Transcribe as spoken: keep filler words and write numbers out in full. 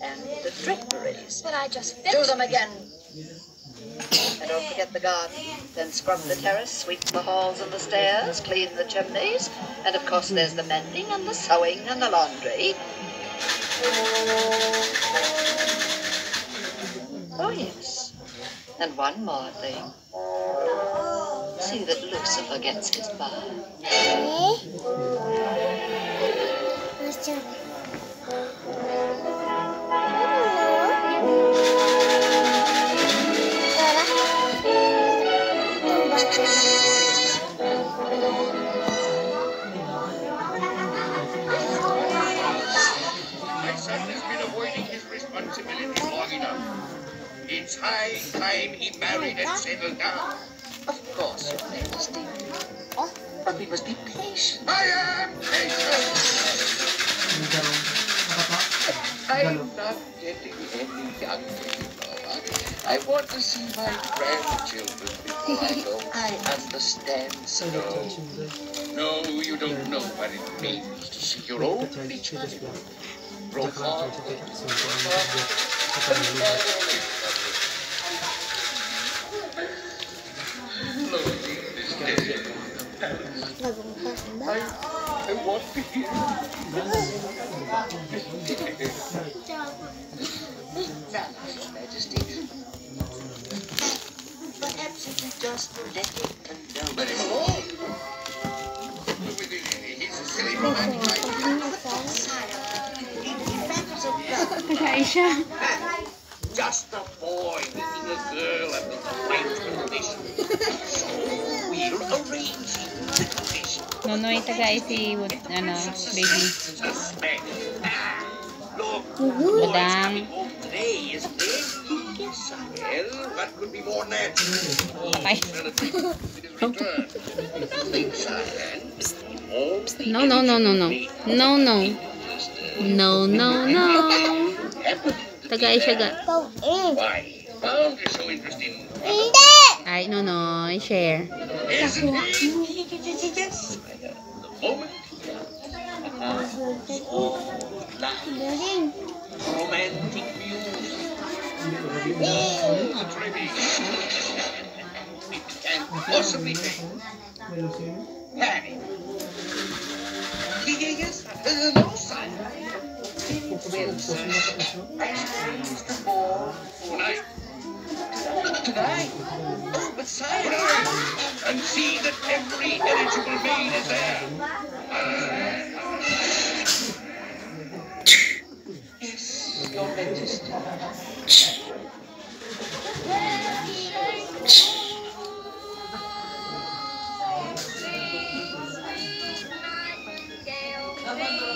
and the draperies. But I just Do finished. them again. And don't forget the garden. Then scrub the terrace, sweep the halls and the stairs, clean the chimneys, and of course there's the mending and the sewing and the laundry. Oh yes, and one more thing. See that Lucifer gets his bath. My son has been avoiding his responsibilities long enough. It's high time he married and settled down. Of course, Your Majesty. Oh, but we must be patient. I am patient. I'm not getting any younger, you know. I want to see my grandchildren before I go. I understand, sir. No, you don't know what it means to see your own child grow fond of I, I want to hear Now, Your Majesty, perhaps if you just let him alone. Let him alone. He's a silly romantic. Just a boy meeting a girl at the right condition. So we'll arrange the condition. Nonoy tagay si ano, baby. Look, Madam. home today, isn't it? Yes, well, what could be more natural? Bye. No, no, no, no, no. No, no. No, no, no. Tagay siya ga. Why? Found is so interesting. Ay, no, no. I-share. Isn't he? Yes. The moment. Oh, life. Romantic music. Oh, dreamy. It can't possibly be. Harry. Yes, uh, no, son. Well, sir, I suppose the ball tonight. Tonight? Oh, but sire, and see that every eligible maid is there. Yes, Your Majesty. Nightingale,